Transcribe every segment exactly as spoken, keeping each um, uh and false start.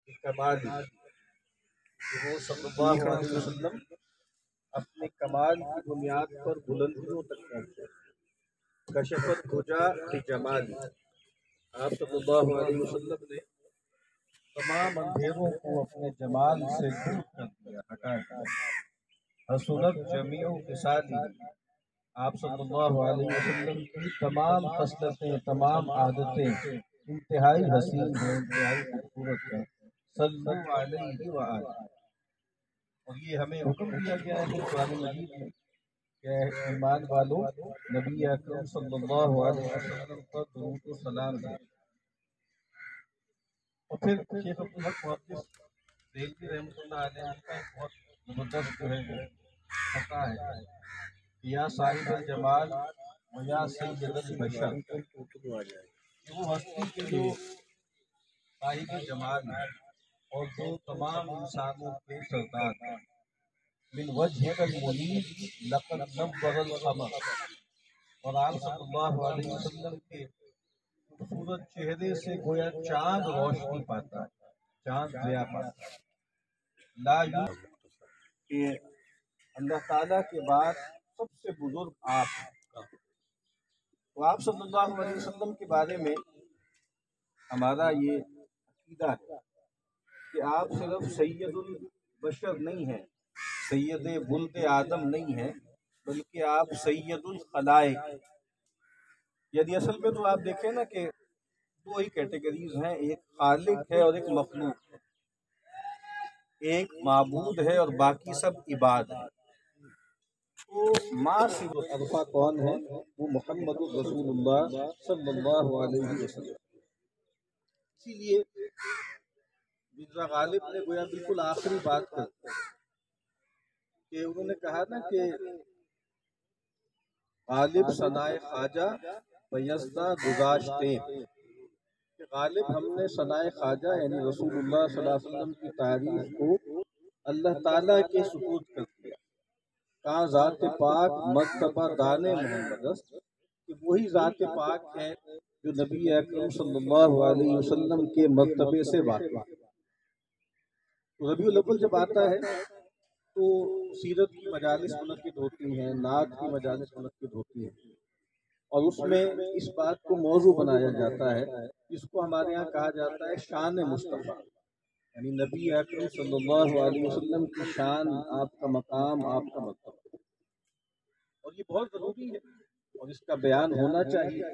کمال کہ وہ صلی اللہ علیہ وسلم اپنے کمال کی بنیاد پر بلندیوں تک پہنچے. کشفت دجا بجمال، آپ صلی اللہ علیہ وسلم نے تمام اندھیروں کو اپنے جمال سے دور کر دیا، ہٹا دیا. حسنت جمیع خصالی، آپ صلی اللہ علیہ وسلم کی تمام خصلتیں، تمام عادتیں انتہائی حسین ہیں، انتہائی خوبصورت ہیں. صلو علیہ وآلہ، اور یہ ہمیں حکم دیا گیا ہے قرآن مجید میں کہ ایمان والو نبی اکرم صلی اللہ علیہ وسلم پر درود و سلام دیں. اور پھر شیخ عبدالحق محدث دہلوی رحمۃ اللہ علیہ کا ایک بہت زبردست جو ہے وہ خطا ہے، یا صاحب الجمال و یا سید البشر، کہ وہ ہستی کے جو صاحب جمال ہیں اور جو تمام انسانوں کے سردار ہیں. من وجهك المنیر لقد نور القمر، اور آپ صلی اللہ علیہ وسلم کے خوبصورت چہرے سے گویا چاند روشنی پاتا ہے، چاند ضیا پاتا ہے. لا یو کہ اللہ تعالیٰ کے بعد سب سے بزرگ آپ ہیں. تو آپ صلی اللہ علیہ وسلم کے بارے میں ہمارا یہ عقیدہ ہے کہ آپ صرف سید البشر نہیں ہیں، سید ولد آدم نہیں ہیں، بلکہ آپ سید الخلائق. یعنی اصل میں تو آپ دیکھیں نا کہ دو ہی کیٹیگریز ہیں، ایک خالق ہے اور ایک مخلوق ہے، ایک معبود ہے اور باقی سب عباد ہیں. تو ماں سے عرفہ کون ہے؟ وہ محمد رسول اللہ صلی اللہ علیہ وسلم. اسی لیے مرزا غالب نے گویا بالکل آخری بات کر کہ انہوں نے کہا نا کہ غالب ثنائے خواجہ بیزدہ گزاشتے، کہ غالب ہم نے ثنائے خواجہ یعنی رسول اللہ صلی اللہ علیہ وسلم کی تعریف کو اللہ تعالیٰ کے سپرد کر دیا. کہاں ذات پاک مرتبہ دان محمد است، کہ وہی ذات پاک ہے جو نبی اکرم صلی اللہ علیہ وسلم کے مرتبے سے واقف ہے. ربیع الاول جب آتا ہے تو سیرت کی مجالس منعقد ہوتی ہیں، نعت کی مجالس منعقد ہوتی ہیں، اور اس میں اس بات کو موضوع بنایا جاتا ہے جس کو ہمارے ہاں کہا جاتا ہے شان مصطفیٰ، یعنی نبی اکرم صلی اللہ علیہ وسلم کی شان، آپ کا مقام، آپ کا مرتبہ. اور یہ بہت ضروری ہے اور اس کا بیان ہونا چاہیے.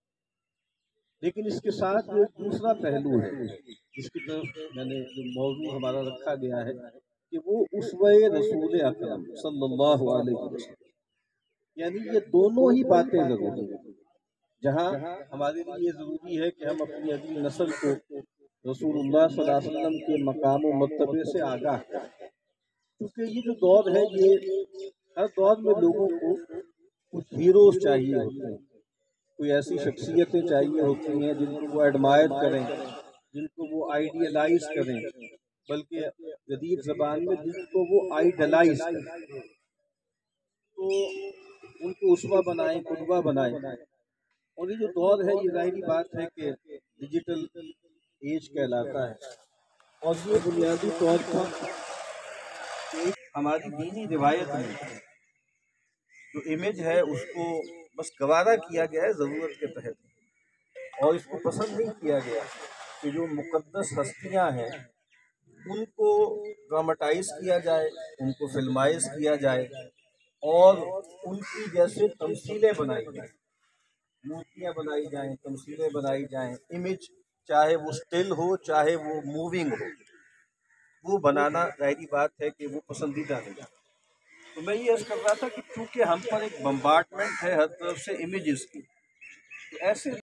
لیکن اس کے ساتھ جو ایک دوسرا پہلو ہے جس کی طرف میں نے جو موضوع ہمارا رکھا گیا ہے کہ وہ اسوہ رسول اکرم صلی اللہ علیہ وسلم، یعنی یہ دونوں ہی باتیں ضروری ہیں. جہاں ہمارے لیے یہ ضروری ہے کہ ہم اپنی اگلی نسل کو رسول اللہ صلی اللہ علیہ وسلم کے مقام و مرتبے سے آگاہ کریں، کیونکہ یہ جو دور ہے یہ ہر دور میں لوگوں کو کچھ ہیروز چاہیے ہوتے ہیں، کوئی ایسی شخصیتیں چاہیے ہوتی ہیں جن کو وہ ایڈمائر کریں، جن کو وہ آئیڈیلائز کریں، بلکہ جدید زبان میں جن کو وہ آئیڈلائز کریں، تو ان کو اسوہ بنائیں، قدوہ بنائیں. اور یہ جو دور ہے یہ ظاہری بات ہے کہ ڈیجیٹل ایج کہلاتا ہے، اور یہ بنیادی طور پر ہماری دینی روایت میں جو امیج ہے اس کو بس گوارا کیا گیا ہے ضرورت کے تحت، اور اس کو پسند نہیں کیا گیا کہ جو مقدس ہستیاں ہیں ان کو ڈراماٹائز کیا جائے، ان کو فلمائز کیا جائے اور ان کی جیسے تمثیلیں بنائی جائیں، مورتیاں بنائی جائیں، تمثیلیں بنائی جائیں. امیج چاہے وہ اسٹل ہو چاہے وہ موونگ ہو، وہ بنانا ظاہری بات ہے کہ وہ پسندیدہ نہیں. تو میں یہ عرض کر رہا تھا کہ چونکہ ہم پر ایک بمبارڈمنٹ ہے ہر طرف سے امیجز کی، تو ایسے